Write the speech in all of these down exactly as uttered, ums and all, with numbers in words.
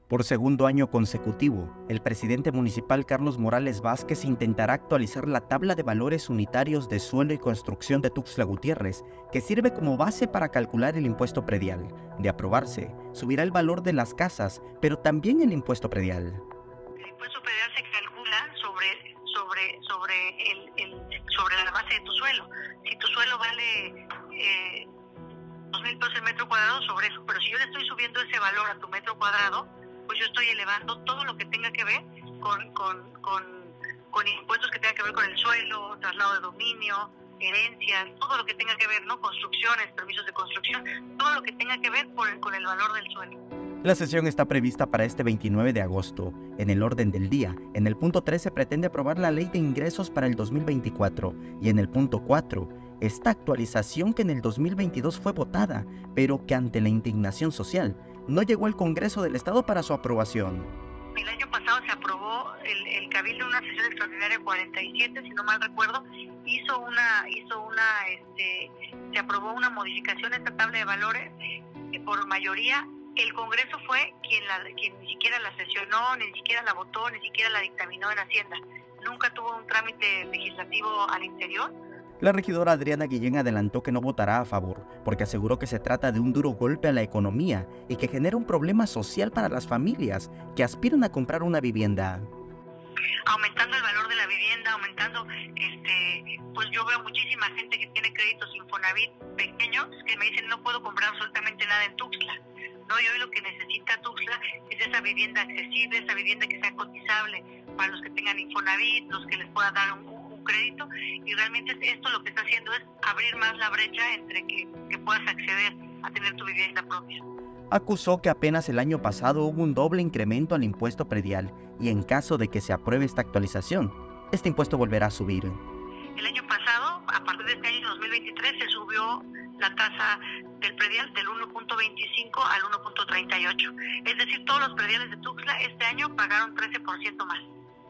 Por segundo año consecutivo, el presidente municipal Carlos Morales Vázquez intentará actualizar la tabla de valores unitarios de suelo y construcción de Tuxtla Gutiérrez, que sirve como base para calcular el impuesto predial. De aprobarse, subirá el valor de las casas, pero también el impuesto predial. El impuesto predial se calcula sobre, sobre, sobre, el, el, sobre la base de tu suelo. Si tu suelo vale eh, dos mil pesos el metro cuadrado, sobre eso. Pero si yo le estoy subiendo ese valor a tu metro cuadrado, pues yo estoy elevando todo lo que tenga que ver con, con, con, con impuestos que tengan que ver con el suelo, traslado de dominio, herencias, todo lo que tenga que ver, ¿no? Construcciones, permisos de construcción, todo lo que tenga que ver con el, con el valor del suelo. La sesión está prevista para este veintinueve de agosto. En el orden del día, en el punto tres se pretende aprobar la Ley de Ingresos para el dos mil veinticuatro y en el punto cuatro, esta actualización que en el dos mil veintidós fue votada, pero que ante la indignación social no llegó al Congreso del Estado para su aprobación. El año pasado se aprobó el, el Cabildo en una sesión extraordinaria cuarenta y siete, si no mal recuerdo, hizo una, hizo una, este, se aprobó una modificación en esta tabla de valores eh, por mayoría. El Congreso fue quien, la, quien ni siquiera la sesionó, ni siquiera la votó, ni siquiera la dictaminó en Hacienda. Nunca tuvo un trámite legislativo al interior. La regidora Adriana Guillén adelantó que no votará a favor, porque aseguró que se trata de un duro golpe a la economía y que genera un problema social para las familias que aspiran a comprar una vivienda. Aumentando el valor de la vivienda, aumentando, este, pues yo veo muchísima gente que tiene créditos Infonavit pequeños que me dicen no puedo comprar absolutamente nada en Tuxtla. No, y hoy lo que necesita Tuxtla es esa vivienda accesible, esa vivienda que sea cotizable para los que tengan Infonavit, los que les pueda dar un, un crédito, y realmente esto lo que está haciendo es abrir más la brecha entre que, que puedas acceder a tener tu vivienda propia. Acusó que apenas el año pasado hubo un doble incremento al impuesto predial y en caso de que se apruebe esta actualización, este impuesto volverá a subir. El año pasado, a partir de este año dos mil veintitrés, se subió la tasa del predial del uno punto veinticinco al uno punto treinta y ocho. Es decir, todos los prediales de Tuxtla este año pagaron trece por ciento más.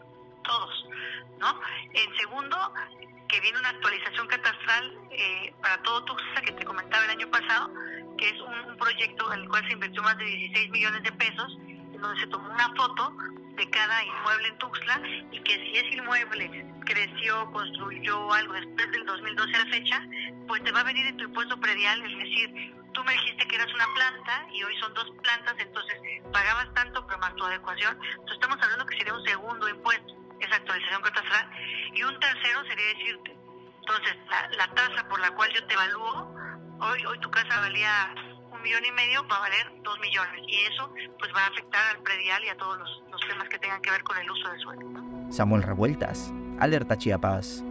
Todos, ¿no? En segundo, que viene una actualización catastral eh, para todo Tuxtla que te comentaba el año pasado, que es un, un proyecto en el cual se invirtió más de dieciséis millones de pesos, en donde se tomó una foto de cada inmueble en Tuxtla y que si ese inmueble creció, construyó algo después del dos mil doce a la fecha, pues te va a venir en tu impuesto predial, es decir, tú me dijiste que eras una planta y hoy son dos plantas, entonces pagabas tanto pero más tu adecuación, entonces estamos hablando que sería un segundo impuesto, esa actualización catastral, y un tercero sería decirte, entonces la, la tasa por la cual yo te evalúo, hoy, hoy tu casa valía un millón y medio, va a valer dos millones, y eso pues va a afectar al predial y a todos los, los temas que tengan que ver con el uso del suelo, ¿no? Samuel Revueltas, Alerta Chiapas.